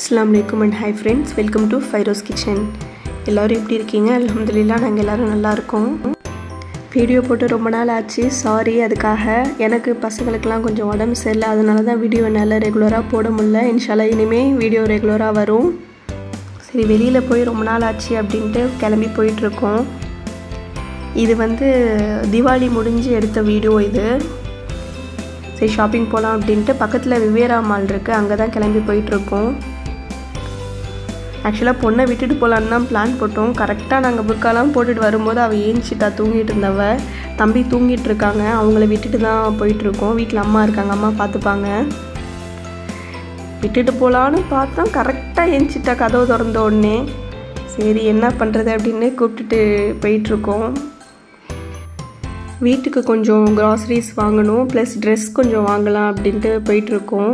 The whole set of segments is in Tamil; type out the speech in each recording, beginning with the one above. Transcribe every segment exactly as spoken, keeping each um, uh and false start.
Assalamu alaikum and hi friends, welcome to Fairoz Kitchen. எல்லாரும் எப்படி இருக்கீங்க? அல்ஹம்துலில்லாஹ் நாங்க எல்லாரும் நல்லா இருக்கோம். வீடியோ போட்டு ரொம்ப நாள் ஆச்சு, சாரி. அதுக்காக எனக்கு பசங்களுக்கெல்லாம் கொஞ்சம் உடம்பு சரியில்லை, அதனால தான் வீடியோ என்னால் ரெகுலராக போட முடியல. இன்ஷால்லா இனிமேல் வீடியோ ரெகுலராக வரும். சரி, வெளியில் போய் ரொம்ப நாள் ஆச்சு அப்படின்ட்டு கிளம்பி போயிட்டுருக்கோம். இது வந்து தீபாவளி முடிஞ்சு எடுத்த வீடியோ இது. சரி, ஷாப்பிங் போகலாம் அப்படின்ட்டு பக்கத்தில் விவேரா மால் இருக்குது, அங்கே தான் கிளம்பி போயிட்டுருக்கோம். ஆக்சுவலாக பொண்ணை விட்டுட்டு போகலான்னு தான் பிளான் போட்டோம். கரெக்டாக நாங்கள் புர்க்காலாம் போட்டுட்டு வரும்போது அவள் ஏஞ்சிட்டா, தூங்கிட்டு இருந்தவ. தம்பி தூங்கிட்டு இருக்காங்க, அவங்கள விட்டுட்டு தான் போயிட்டுருக்கோம். வீட்டில் அம்மா இருக்காங்க, அம்மா பார்த்துப்பாங்க. விட்டுட்டு போகலான்னு பார்த்தோம், கரெக்டாக ஏஞ்சிட்டா கதவு திறந்த உடனே. சரி என்ன பண்ணுறது அப்படின்னு கூப்பிட்டுட்டு போயிட்டுருக்கோம். வீட்டுக்கு கொஞ்சம் க்ராசரிஸ் வாங்கணும், ப்ளஸ் ட்ரெஸ் கொஞ்சம் வாங்கலாம் அப்படின்ட்டு போயிட்டுருக்கோம்.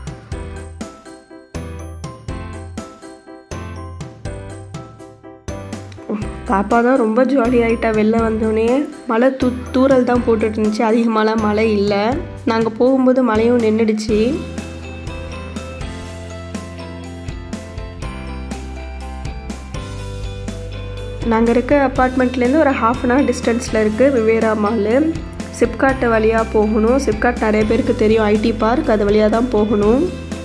பாப்பா தான் ரொம்ப ஜாலியாகிட்டா. வெளில வந்தோடனே மழை தூ தூரல் தான் போட்டுட்டு இருந்துச்சு, அதிகமான மழை இல்லை. நாங்கள் போகும்போது மழையும் நின்றுடுச்சு. நாங்கள் இருக்க அப்பார்ட்மெண்ட்லேருந்து ஒரு ஹாஃப் அன் ஹவர் டிஸ்டன்ஸில் இருக்குது விவேரா மால். சிப்காட் வழியாக போகணும். சிப்காட் நிறைய பேருக்கு தெரியும், ஐடி பார்க், அது வழியாக தான் போகணும்.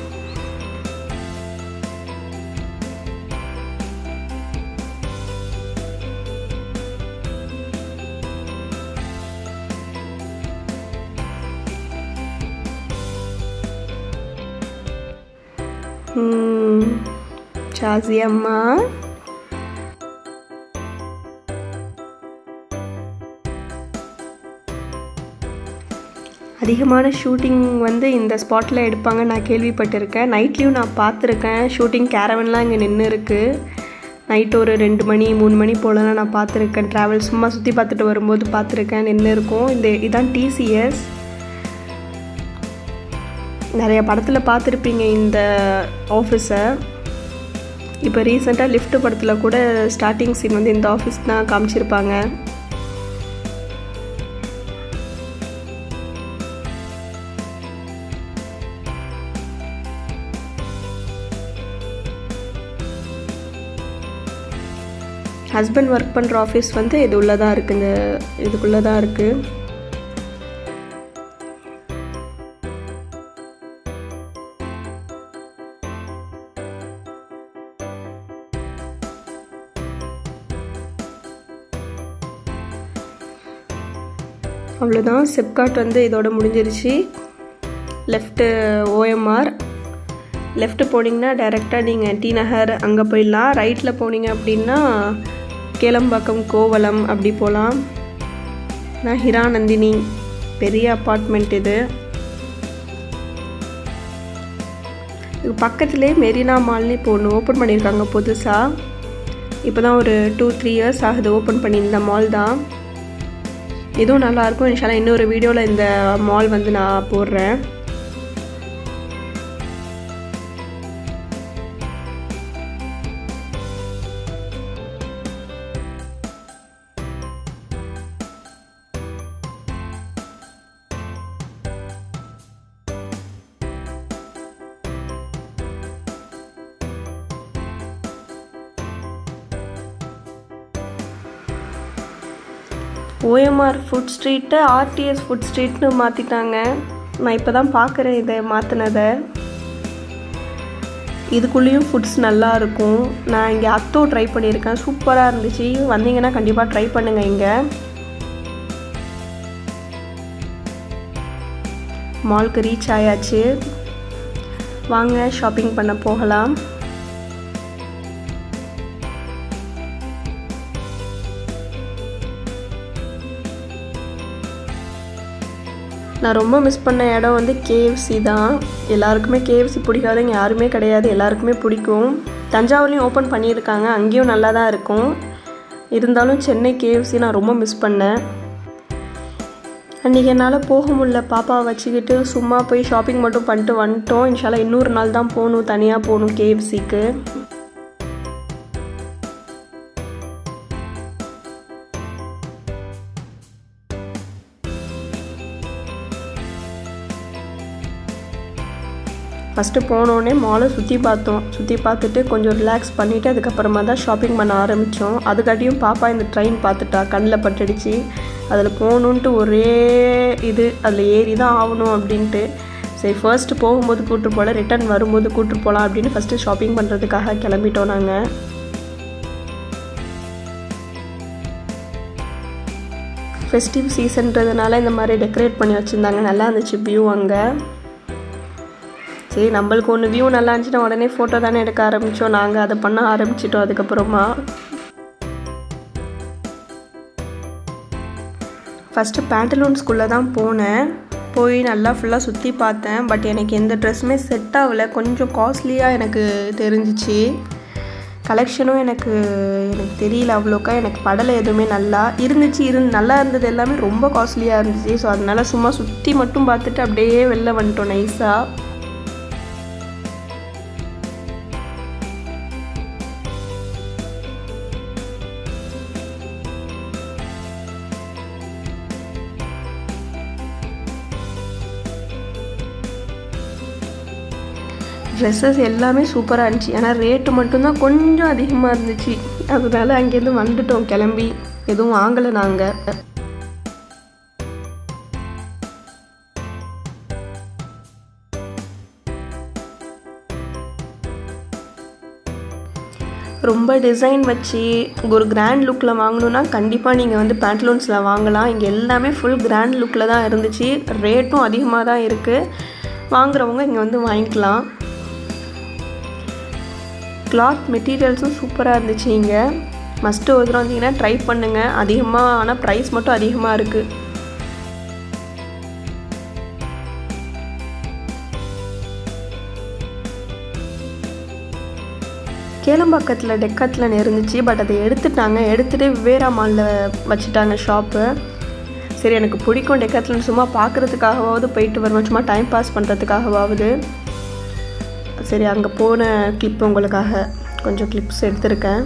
ஷாசி அம்மா அதிகமான ஷூட்டிங் வந்து இந்த ஸ்பாட்டில் எடுப்பாங்க நான் கேள்விப்பட்டிருக்கேன். நைட்லேயும் நான் பார்த்துருக்கேன். ஷூட்டிங் கேரவன்லாம் இங்கே நின்று இருக்குது. நைட்டு ஒரு ரெண்டு மணி மூணு மணி போலலாம் நான் பார்த்துருக்கேன். ட்ராவல் சும்மா சுற்றி பார்த்துட்டு வரும்போது பார்த்துருக்கேன், நின்று இருக்கும். இந்த இதான் டிசிஎஸ். நிறைய படத்தில் பார்த்துருப்பீங்க இந்த ஆஃபீஸை. இப்போ ரீசெண்டாக லிஃப்ட் படத்தில் கூட ஸ்டார்டிங் சீன் வந்து இந்த ஆஃபீஸ் தான் காமிச்சிருப்பாங்க. ஹஸ்பண்ட் ஒர்க் பண்ணுற ஆஃபீஸ் வந்து இது உள்ளே தான் இருக்குது, இந்த இதுக்குள்ளே தான் இருக்குது. அவ்வளோதான், சிப்காட் வந்து இதோட முடிஞ்சிருச்சு. Left OMR. லெஃப்ட்டு போனீங்கன்னா டைரெக்டாக நீங்கள் டி நகர் அங்கே போயிடலாம். ரைட்டில் போனீங்க அப்படின்னா கேளம்பாக்கம் கோவளம் அப்படி போகலாம். நான் ஹிராநந்தினி, பெரிய அப்பார்ட்மெண்ட் இது. இது பக்கத்துலேயே மெரினா மால்னு இப்போ ஒன்று ஓப்பன் பண்ணியிருக்காங்க புதுசாக. இப்போ தான் ஒரு டூ த்ரீ இயர்ஸ் ஆகுது ஓப்பன் பண்ணி. இந்த மால் தான், இதுவும் நல்லாயிருக்கும். இன்ஷால்லா இன்னொரு வீடியோவில் இந்த மால் வந்து நான் போடுறேன். OMR food street RTS food ஸ்ட்ரீட்னு மாற்றிட்டாங்க. நான் இப்போ தான் பார்க்குறேன் இதை மாற்றினதை. இதுக்குள்ளேயும் ஃபுட்ஸ் நல்லா இருக்கும். நான் இங்கே அத்தோ ட்ரை பண்ணியிருக்கேன், சூப்பராக இருந்துச்சு. வந்தீங்கன்னா கண்டிப்பாக ட்ரை பண்ணுங்கள். இங்கே மாலுக்கு ரீச் ஆயாச்சு. வாங்க ஷாப்பிங் பண்ண போகலாம். நான் ரொம்ப மிஸ் பண்ண இடம் வந்து கேஎஃப்சி தான். எல்லாருக்குமே கேஎஃப்சி பிடிக்காதவங்க யாருமே கிடையாது, எல்லாருக்குமே பிடிக்கும். தஞ்சாவூர்லேயும் ஓப்பன் பண்ணியிருக்காங்க, அங்கேயும் நல்லா தான் இருக்கும். இருந்தாலும் சென்னை கேஎஃப்சி நான் ரொம்ப மிஸ் பண்ணேன். அன்றைக்கி என்னால் போக முடியல, பாப்பாவை வச்சுக்கிட்டு சும்மா போய் ஷாப்பிங் மட்டும் பண்ணிட்டு வந்துட்டோம். இன்ஷால்லா இன்னொரு நாள் தான் போகணும், தனியாக போகணும் கேஎஃப்சிக்கு. ஃபஸ்ட்டு போனோடனே மாலை சுற்றி பார்த்தோம். சுற்றி பார்த்துட்டு கொஞ்சம் ரிலாக்ஸ் பண்ணிவிட்டு அதுக்கப்புறமா தான் ஷாப்பிங் பண்ண ஆரம்பித்தோம். அதுக்காட்டியும் பாப்பா இந்த ட்ரெயின் பார்த்துட்டா, கண்ணில் பட்டுடுச்சு. அதில் போகணுன்ட்டு ஒரே இது, அதில் ஏறி தான் ஆகணும் அப்படின்ட்டு. சரி ஃபர்ஸ்ட்டு போகும்போது கூப்பிட்டு போகல, ரிட்டன் வரும்போது கூப்பிட்டு போகலாம் அப்படின்னு ஃபஸ்ட்டு ஷாப்பிங் பண்ணுறதுக்காக கிளம்பிட்டோம் நாங்கள். ஃபெஸ்டிவ் சீசன்றதுனால இந்த மாதிரி டெக்கரேட் பண்ணி வச்சுருந்தாங்க. நல்லா இருந்துச்சு வியூ அங்கே. சரி நம்மளுக்கு ஒன்று வியூ நல்லா இருந்துச்சுன்னா உடனே ஃபோட்டோ தானே எடுக்க ஆரம்பித்தோம். நாங்கள் அதை பண்ண ஆரம்பிச்சிட்டோம். அதுக்கப்புறமா ஃபஸ்ட்டு பேண்டலூன் ஸ்கூலில் தான் போனேன். போய் நல்லா ஃபுல்லாக சுற்றி பார்த்தேன். பட் எனக்கு எந்த ட்ரெஸ்ஸுமே செட் ஆகலை. கொஞ்சம் காஸ்ட்லியாக எனக்கு தெரிஞ்சிச்சு. கலெக்ஷனும் எனக்கு எனக்கு தெரியல அவ்வளோக்கா, எனக்கு படலை எதுவுமே. நல்லா இருந்துச்சு, இருந்து நல்லா இருந்தது எல்லாமே ரொம்ப காஸ்ட்லியாக இருந்துச்சு. ஸோ அதனால் சும்மா சுற்றி மட்டும் பார்த்துட்டு அப்படியே வெளில வந்துட்டோம் நைஸாக. ட்ரெஸ்ஸஸ் எல்லாமே சூப்பராக இருந்துச்சு. ஆனால் ரேட்டு மட்டும்தான் கொஞ்சம் அதிகமாக இருந்துச்சு. அதனால அங்கேருந்து வந்துட்டோம் கிளம்பி. எதுவும் வாங்கலை நாங்கள். ரொம்ப டிசைன் வச்சு ஒரு கிராண்ட் லுக்கில் வாங்கணுன்னா கண்டிப்பாக நீங்கள் வந்து பேண்டலூன்ஸில் வாங்கலாம். இங்கே எல்லாமே ஃபுல் கிராண்ட் லுக்கில் தான் இருந்துச்சு. ரேட்டும் அதிகமாக தான் இருக்குது. வாங்குறவங்க இங்கே வந்து வாங்கிக்கலாம். கிளாத் மெட்டீரியல்ஸும் சூப்பராக இருந்துச்சு. இங்கே மஸ்ட்டு ஒரு தடவை வந்தீங்கன்னா ட்ரை பண்ணுங்கள். அதிகமாக, ஆனால் ப்ரைஸ் மட்டும் அதிகமாக இருக்குது. கேளம்பாக்கத்தில் டெக்காத்லன் இருந்துச்சு. பட் அதை எடுத்துட்டாங்க. எடுத்துகிட்டு விவேரா மாலில் வச்சுட்டாங்க ஷாப்பு. சரி எனக்கு பிடிக்கும் டெக்காத்லன், சும்மா பார்க்குறதுக்காகவாவது போயிட்டு வருவோம், சும்மா டைம் பாஸ் பண்ணுறதுக்காகவாவது. சரி அங்கே போன கிளிப் உங்களுக்காக கொஞ்சம் கிளிப்ஸ் எடுத்திருக்கேன்.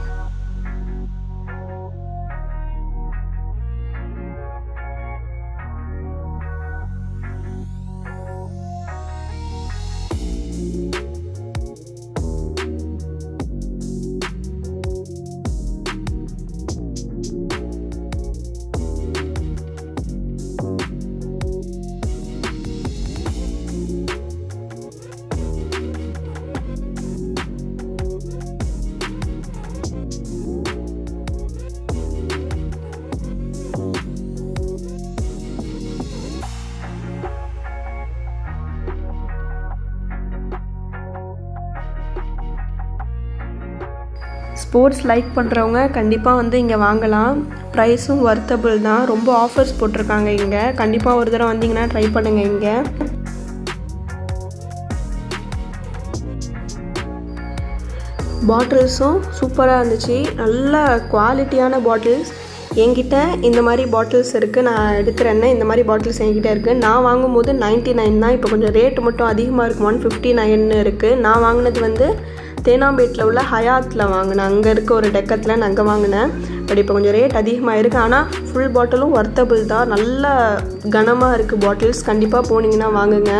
ஸ்போர்ட்ஸ் லைக் பண்ணுறவங்க கண்டிப்பாக வந்து இங்கே வாங்கலாம். ப்ரைஸும் வர்த்தபிள் தான். ரொம்ப ஆஃபர்ஸ் போட்டிருக்காங்க இங்கே. கண்டிப்பாக ஒரு தடவை வந்தீங்கன்னா ட்ரை பண்ணுங்கள். இங்கே பாட்டில்ஸும் சூப்பராக இருந்துச்சு. நல்ல குவாலிட்டியான பாட்டில்ஸ். என்கிட்ட இந்த மாதிரி பாட்டில்ஸ் இருக்குது. நான் எடுக்கிறேன்னா இந்த மாதிரி பாட்டில்ஸ் என்கிட்ட இருக்குது. நான் வாங்கும்போது நைன்ட்டி நைன் தான். இப்போ கொஞ்சம் ரேட்டு மட்டும் அதிகமாக இருக்குது. ஒன் ஃபிஃப்டி நைன் இருக்குது. நான் வாங்கினது வந்து தேனாம்பேட்டில் உள்ள ஹயாத்தில் வாங்கினேன். அங்கே இருக்க ஒரு டெக்கத்தில் அங்கே வாங்கினேன். பட் இப்போ கொஞ்சம் ரேட் அதிகமாக இருக்குது. ஆனால் ஃபுல் பாட்டிலும் வர்த்தபிள் தான். நல்ல கனமாக இருக்குது பாட்டில்ஸ். கண்டிப்பாக போனீங்கன்னா வாங்குங்க.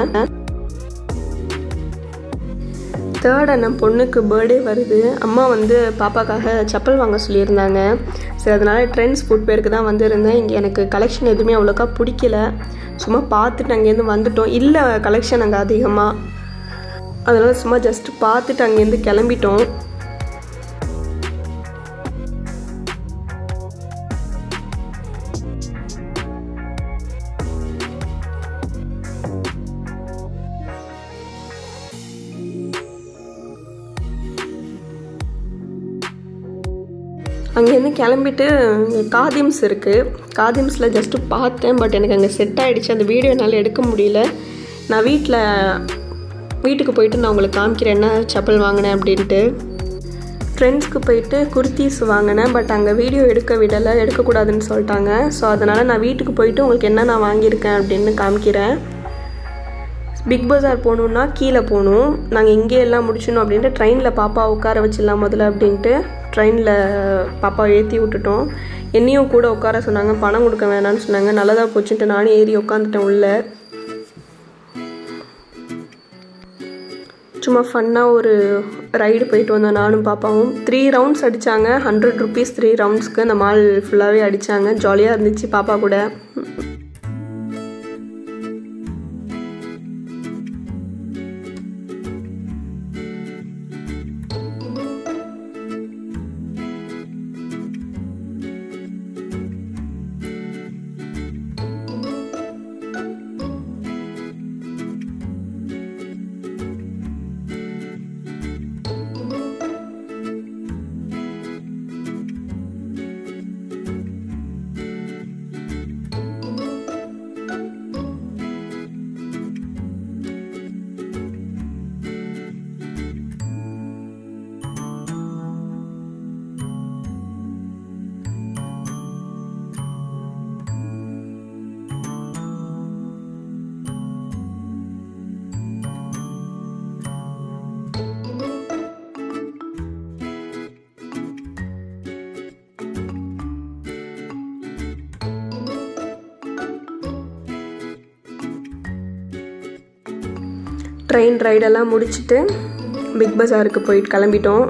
தேர்ட் அண்ணன் பொண்ணுக்கு பர்த்டே வருது. அம்மா வந்து பாப்பாக்காக செப்பல் வாங்க சொல்லியிருந்தாங்க. சரி அதனால் ட்ரெண்ட்ஸ் ஃபுட்வேருக்கு தான் வந்திருந்தேன். இங்கே எனக்கு கலெக்ஷன் எதுவுமே அவ்வளோக்கா பிடிக்கல. சும்மா பார்த்துட்டு அங்கேருந்து வந்துட்டோம். இல்லை கலெக்ஷன் அங்கே அதிகமாக. அதனால் சும்மா ஜஸ்ட்டு பார்த்துட்டு அங்கேருந்து கிளம்பிட்டோம். அங்கேருந்து கிளம்பிட்டு காதிம்ஸ் இருக்குது. காதிம்ஸில் ஜஸ்ட்டு பார்த்தேன். பட் எனக்கு அங்கே செட் ஆகிடுச்சு. அந்த வீடியோ என்னால் எடுக்க முடியல. நான் வீட்டில் வீட்டுக்கு போயிட்டு நான் உங்களுக்கு காமிக்கிறேன் என்ன செப்பல் வாங்கினேன் அப்படின்ட்டு. ட்ரெண்ட்ஸ்க்கு போயிட்டு குர்த்திஸ் வாங்கினேன். பட் அங்கே வீடியோ எடுக்க விடலை, எடுக்கக்கூடாதுன்னு சொல்லிட்டாங்க. ஸோ அதனால் நான் வீட்டுக்கு போயிட்டு உங்களுக்கு என்ன நான் வாங்கியிருக்கேன் அப்படின்னு காமிக்கிறேன். பிக் பஜார் போகணுன்னா கீழே போகணும். நாங்கள் இங்கே எல்லாம் முடிச்சிடணும் அப்படின்ட்டு ட்ரெயினில் பாப்பா உட்கார வச்சிடலாம் முதல்ல அப்படின்ட்டு ட்ரெயினில் பாப்பாவை ஏற்றி விட்டுட்டோம். என்னையும் கூட உட்கார சொன்னாங்க. பணம் கொடுக்க வேணான்னு சொன்னாங்க. நல்லதாக போச்சுன்ட்டு நானும் ஏறி உட்காந்துட்டேன் உள்ளே. சும்மா ஃபன்னாக ஒரு ரைடு போயிட்டு வந்தோம் நானும் பாப்பாவும். த்ரீ ரவுண்ட்ஸ் அடித்தாங்க. ஹண்ட்ரட் ருபீஸ் த்ரீ ரவுண்ட்ஸ்க்கு அந்த மால் ஃபுல்லாகவே அடித்தாங்க. ஜாலியாக இருந்துச்சு பாப்பா கூட. ட்ரெயின் ரைடெல்லாம் முடிச்சுட்டு பிக் பஸாருக்கு போயிட்டு கிளம்பிட்டோம்.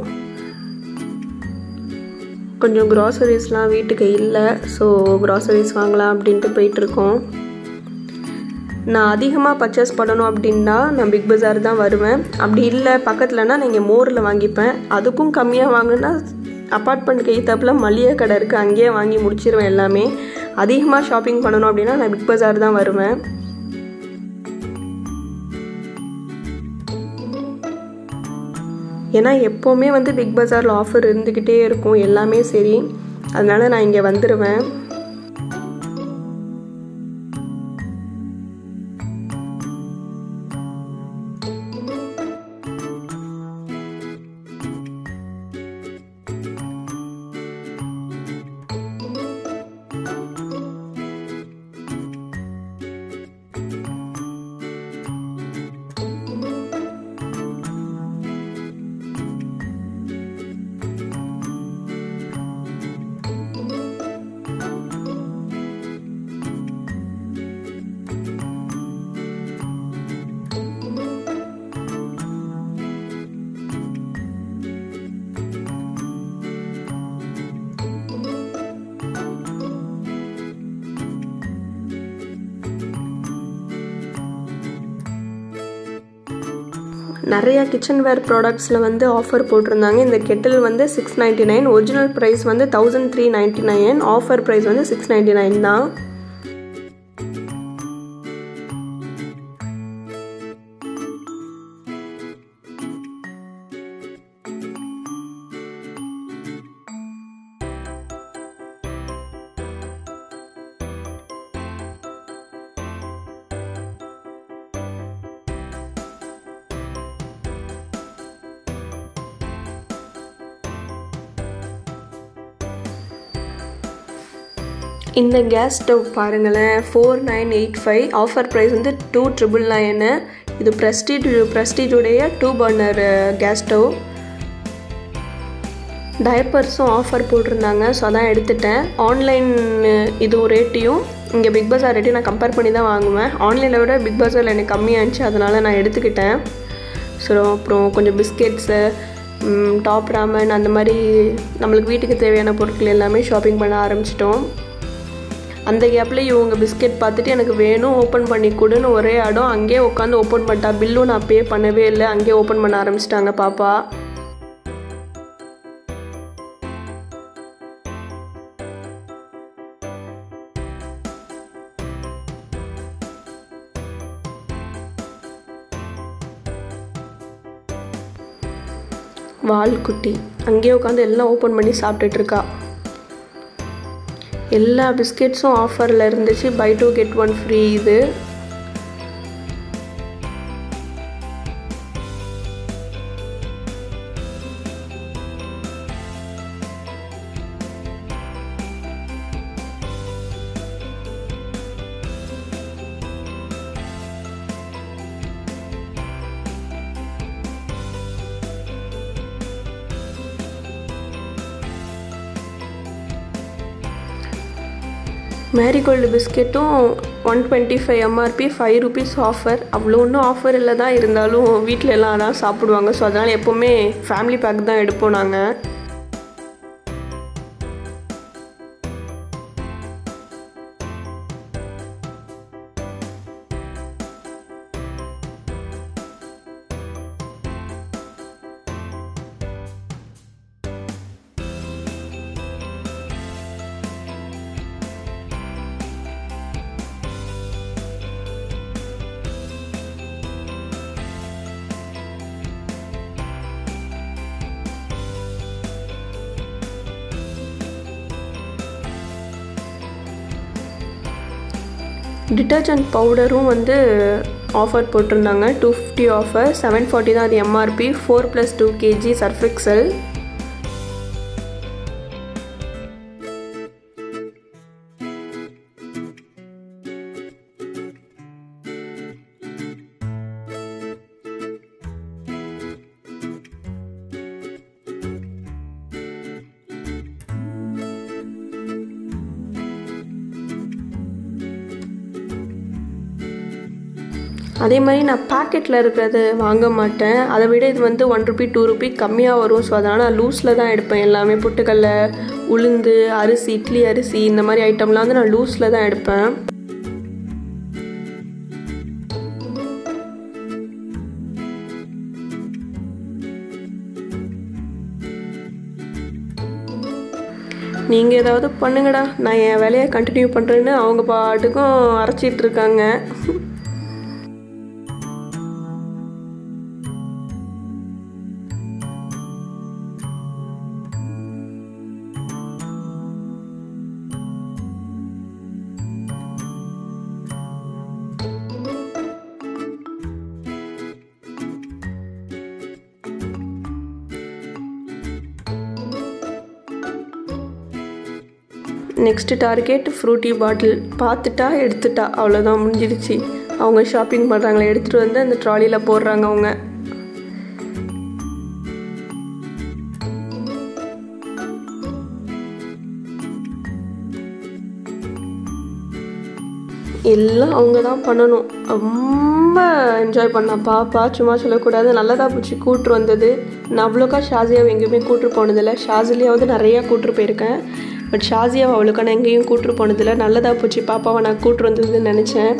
கொஞ்சம் க்ராசரிஸ்லாம் வீட்டுக்கு இல்லை, ஸோ க்ராசரிஸ் வாங்கலாம் அப்படின்ட்டு போயிட்டுருக்கோம். நான் அதிகமாக பர்ச்சேஸ் பண்ணணும் அப்படின்னா நான் பிக் பஸார் தான் வருவேன். அப்படி இல்லை பக்கத்துலனா நான் இங்கே மோரில் வாங்கிப்பேன். அதுக்கும் கம்மியாக வாங்கினா அப்பார்ட்மெண்ட்டுக்கு எய்த்தாப்பில் மளிகை கடை இருக்குது, அங்கேயே வாங்கி முடிச்சிருவேன் எல்லாமே. அதிகமாக ஷாப்பிங் பண்ணணும் அப்படின்னா நான் பிக் பஸார் தான் வருவேன். ஏன்னா எப்போவுமே வந்து பிக் பஸாரில் ஆஃபர் இருந்துக்கிட்டே இருக்கும், எல்லாமே சரி. அதனால் நான் இங்கே வந்துடுவேன். நிறையா கிச்சன் வேர் ப்ராடக்ட்ஸில் வந்து ஆஃபர் போட்டிருந்தாங்க. இந்த கெட்டில் வந்து six ninety nine, original price வந்து thousand three ninety nine, offer price வந்து சிக்ஸ் நைன்ட்டி நைன் தான். இந்த கேஸ் ஸ்டவ் பாருங்களேன், four nine eight five, offer price வந்து டூ ட்ரிபிள் நைனு. இது ப்ரெஸ்டீஜ் ப்ரெஸ்டீஜுடைய டூ பர்னர் கேஸ் ஸ்டவ். டயப்பர்ஸும் ஆஃபர் போட்டிருந்தாங்க, ஸோ அதான் எடுத்துட்டேன். ஆன்லைன் இது ரேட்டையும் இங்கே பிக் பஸார் ரேட்டையும் நான் கம்பேர் பண்ணி தான் வாங்குவேன். ஆன்லைனில் விட பிக் பஸாரில் எனக்கு கம்மியாகிடுச்சு, அதனால் நான் எடுத்துக்கிட்டேன். ஸோ அப்புறம் கொஞ்சம் பிஸ்கெட்ஸு, டாப் ராமன், அந்த மாதிரி நம்மளுக்கு வீட்டுக்கு தேவையான பொருட்கள் எல்லாமே ஷாப்பிங் பண்ண ஆரம்பிச்சிட்டோம். அந்த கேப்பில் இவங்க பிஸ்கெட் பார்த்துட்டு எனக்கு வேணும், ஓப்பன் பண்ணி கொடுன்னு ஒரே இடம். அங்கேயே உட்காந்து ஓப்பன் பண்ணிட்டா. பில்லும் நான் பே பண்ணவே இல்லை, அங்கேயே ஓப்பன் பண்ண ஆரம்பிச்சிட்டாங்க பாப்பா. வால்குட்டி அங்கேயே உட்காந்து எல்லாம் ஓப்பன் பண்ணி சாப்பிட்டுட்டு இருக்கா. எல்லா பிஸ்கெட்ஸும் ஆஃபரில் இருந்துச்சு. Buy two get one free. இது மேரிகோல்டு பிஸ்கெட்டும் one twenty five MRP five rupees offer. அவ்வளோ ஒன்றும் ஆஃபர் இல்லை தான், இருந்தாலும் வீட்டில் எல்லாம் அதான் சாப்பிடுவாங்க. ஸோ அதனால் எப்போவுமே ஃபேமிலி பேக் தான் எடுப்போம் நாங்கள். டிட்டர்ஜென்ட் பவுடரும் வந்து ஆஃபர் போட்டிருந்தாங்க. Two fifty offer, seven forty தான் அது MRP. Four plus two KG Surf Excel. அதே மாதிரி நான் பேக்கெட்டில் இருக்கிறது வாங்க மாட்டேன். அதை விட இது வந்து ஒன் ருபி டூ ருபி கம்மியாக வரும். ஸோ அதனால் நான் லூஸில் தான் எடுப்பேன் எல்லாமே. பொட்டுக்கடலை, உளுந்து, அரிசி, இட்லி அரிசி, இந்த மாதிரி ஐட்டம்லாம் வந்து நான் லூஸில் தான் எடுப்பேன். நீங்கள் ஏதாவது பண்ணுங்கடா, நான் என் வேலையை கண்டினியூ பண்ணுறேன்னு அவங்க பாட்டுக்கும் அரைச்சிட்டு இருக்காங்க. Next target Frooti bottle. பார்த்துட்டா எடுத்துட்டா, அவ்வளோதான், முடிஞ்சிடுச்சு. அவங்க ஷாப்பிங் பண்ணுறாங்களே, எடுத்துகிட்டு வந்து அந்த ட்ராலியில் போடுறாங்க அவங்க. எல்லாம் அவங்க தான் பண்ணணும். ரொம்ப என்ஜாய் பண்ணா பாப்பா, சும்மா சொல்லக்கூடாது. நல்லதாக போச்சு கூட்டு வந்தது. நான் அவ்வளோக்கா ஷாசியாவை எங்கேயுமே கூட்டு போனதில்லை. ஷாசிலியாவது நிறையா கூட்டு போயிருக்கேன், பட் ஷாசியாவை அவ்வளோக்கா நான் எங்கேயும் கூட்டு போனதில்லை. நல்லதாக போச்சு பாப்பாவை நான் கூட்டு வந்ததுன்னு நினச்சேன்.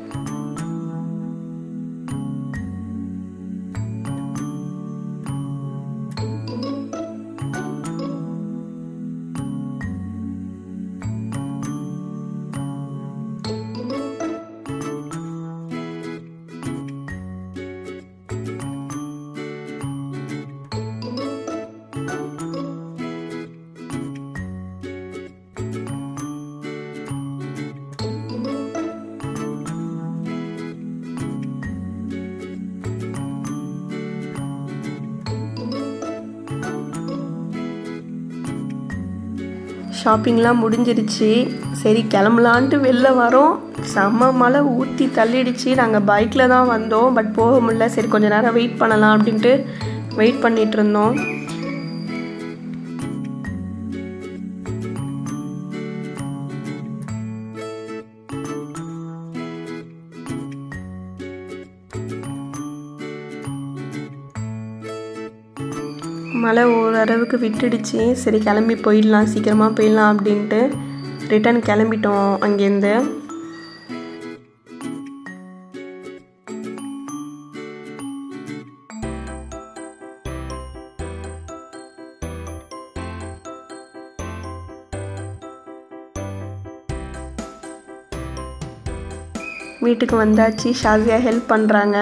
ஷாப்பிங்லாம் முடிஞ்சிருச்சு. சரி கிளம்பலான்ட்டு வெளில வரோம். செம்ம மழை ஊற்றி தள்ளிடுச்சு. நாங்கள் பைக்கில் தான் வந்தோம், பட் போக முடியல. சரி கொஞ்சம் நேரம் வெயிட் பண்ணலாம் அப்படின்ட்டு வெயிட் பண்ணிகிட்டு இருந்தோம். மழை ஓரளவுக்கு விட்டுடுச்சு. சரி கிளம்பி போயிடலாம், சீக்கிரமாக போயிடலாம் அப்படின்ட்டு ரிட்டன் கிளம்பிட்டோம் அங்கேருந்து. வீட்டுக்கு வந்தாச்சு. ஷாசியா ஹெல்ப் பண்ணுறாங்க.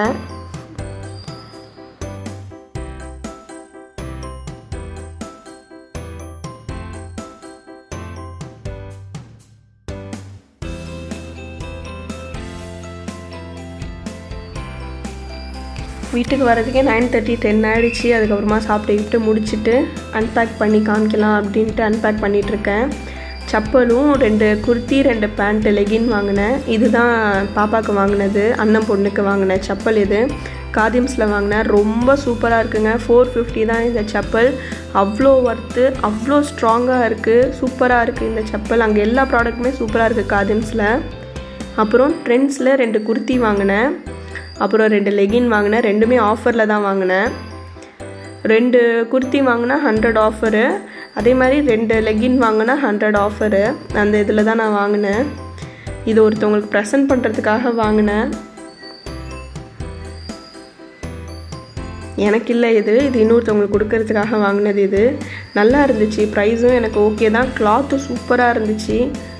வீட்டுக்கு வரதுக்கே நைன் தேர்ட்டி டென் ஆகிடுச்சு. அதுக்கப்புறமா சாப்பிட்டுக்கிட்டு முடிச்சுட்டு அன்பேக் பண்ணி காமிக்கலாம் அப்படின்ட்டு அன்பேக் பண்ணிகிட்ருக்கேன். சப்பலும் ரெண்டு குர்த்தி, ரெண்டு பேண்ட்டு, லெகின் வாங்கினேன். இதுதான் பாப்பாவுக்கு வாங்கினது, அண்ணன் பொண்ணுக்கு வாங்கின செப்பல். இது காதிம்ஸில் வாங்கினேன். ரொம்ப சூப்பராக இருக்குங்க. ஃபோர் ஃபிஃப்டி தான் இந்த செப்பல். அவ்வளோ ஒர்த்து, அவ்வளோ ஸ்ட்ராங்காக இருக்குது, சூப்பராக இருக்குது இந்த செப்பல். அங்கே எல்லா ப்ராடக்ட்டுமே சூப்பராக இருக்குது காதிம்ஸில். அப்புறம் ட்ரெண்ட்ஸில் ரெண்டு குர்த்தி வாங்கினேன், அப்புறம் ரெண்டு லெகின் வாங்கினேன். ரெண்டுமே ஆஃபரில் தான் வாங்கினேன். ரெண்டு குர்த்தி வாங்கினா ஹண்ட்ரட் ஆஃபரு, அதே மாதிரி ரெண்டு லெகின் வாங்கினா ஹண்ட்ரட் ஆஃபரு. அந்த இதில் தான் நான் வாங்கினேன். இது ஒருத்தவங்களுக்கு ப்ரெசென்ட் பண்ணுறதுக்காக வாங்கினேன். எனக்கு இல்லை இது இது இன்னொருத்தவங்களுக்கு கொடுக்கறதுக்காக வாங்கினது. இது நல்லா இருந்துச்சு, ப்ரைஸும் எனக்கு ஓகே தான், கிளாத்தும் சூப்பராக இருந்துச்சு.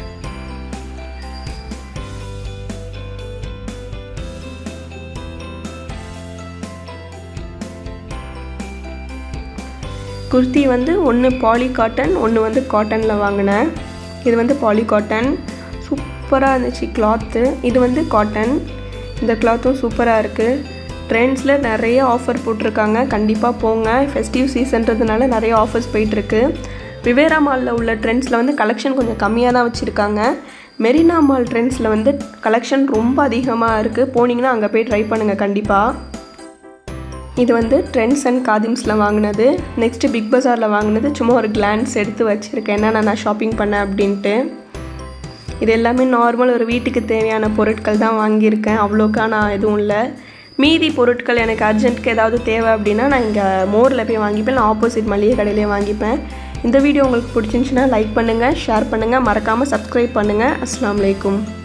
குர்த்தி வந்து ஒன்று பாலி காட்டன், ஒன்று வந்து காட்டனில் வாங்கினேன். இது வந்து பாலி காட்டன், சூப்பராக இருந்துச்சு கிளாத்து. இது வந்து காட்டன், இந்த கிளாத்தும் சூப்பராக இருக்குது. ட்ரெண்ட்ஸில் நிறைய ஆஃபர் போட்டிருக்காங்க, கண்டிப்பாக போங்க. ஃபெஸ்டிவ் சீசன்றதுனால நிறைய ஆஃபர்ஸ் போயிட்டுருக்கு. விவேரா மாலில் உள்ள ட்ரெண்ட்ஸில் வந்து கலெக்ஷன் கொஞ்சம் கம்மியாக தான் வச்சுருக்காங்க. மெரினா மால் ட்ரெண்ட்ஸில் வந்து கலெக்ஷன் ரொம்ப அதிகமாக இருக்குது. போனீங்கன்னா அங்கே போய் ட்ரை பண்ணுங்கள் கண்டிப்பாக. இது வந்து ட்ரெண்ட்ஸ் அண்ட் காதிம்ஸில் வாங்கினது. நெக்ஸ்ட்டு பிக் பஸாரில் வாங்கினது. சும்மா ஒரு கிளான்ஸ் எடுத்து வச்சுருக்கேன் என்னென்ன நான் ஷாப்பிங் பண்ணேன் அப்படின்ட்டு. இது எல்லாமே நார்மல் ஒரு வீட்டுக்கு தேவையான பொருட்கள் தான் வாங்கியிருக்கேன், அவ்வளோக்கா நான் எதுவும் இல்லை. மீதி பொருட்கள் எனக்கு அர்ஜென்ட்க்கு ஏதாவது தேவை அப்படின்னா நான் இங்கே மோரில் போய் வாங்கிப்பேன், நான் ஆப்போசிட் மளிகை கடையிலே வாங்கிப்பேன். இந்த வீடியோ உங்களுக்கு பிடிச்சிருந்துச்சுன்னா லைக் பண்ணுங்கள், ஷேர் பண்ணுங்கள், மறக்காமல் சப்ஸ்கிரைப் பண்ணுங்கள். அஸ்ஸலாமு அலைக்கும்.